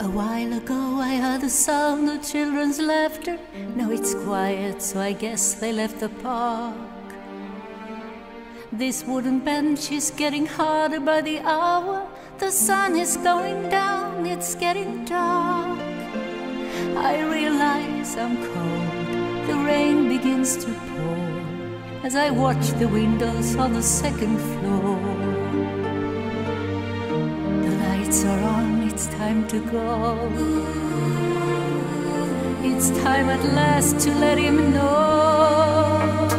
A while ago I heard the sound of children's laughter. Now it's quiet, so I guess they left the park. This wooden bench is getting harder by the hour. The sun is going down, it's getting dark. I realize I'm cold, the rain begins to pour as I watch the windows on the second floor. The lights are on, it's time to go. It's time at last to let him know.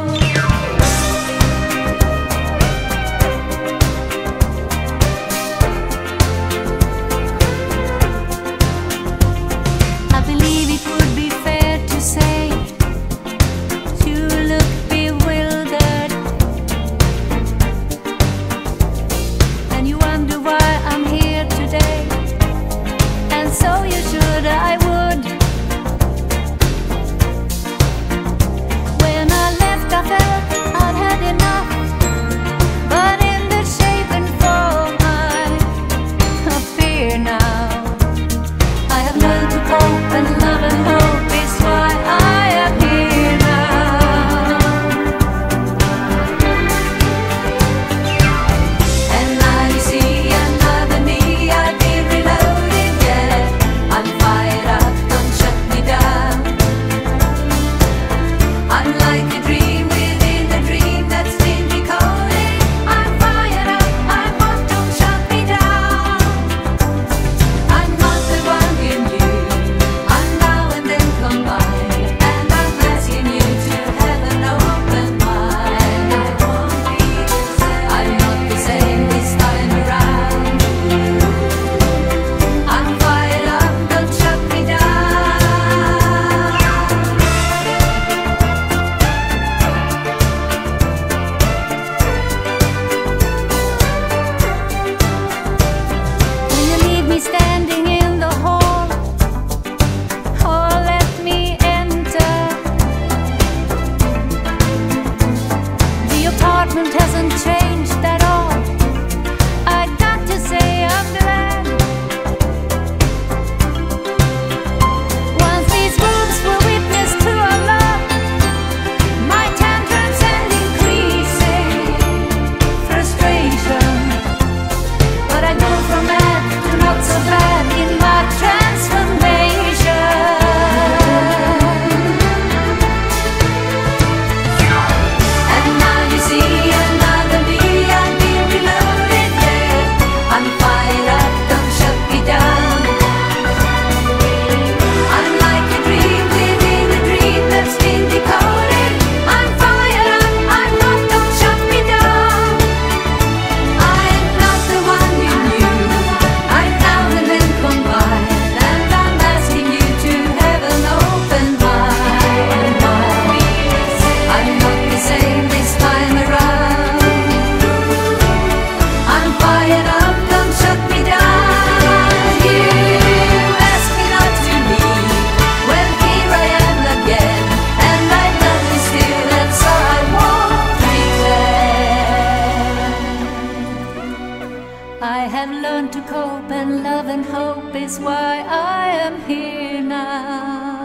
I have learned to cope, and love and hope is why I am here now.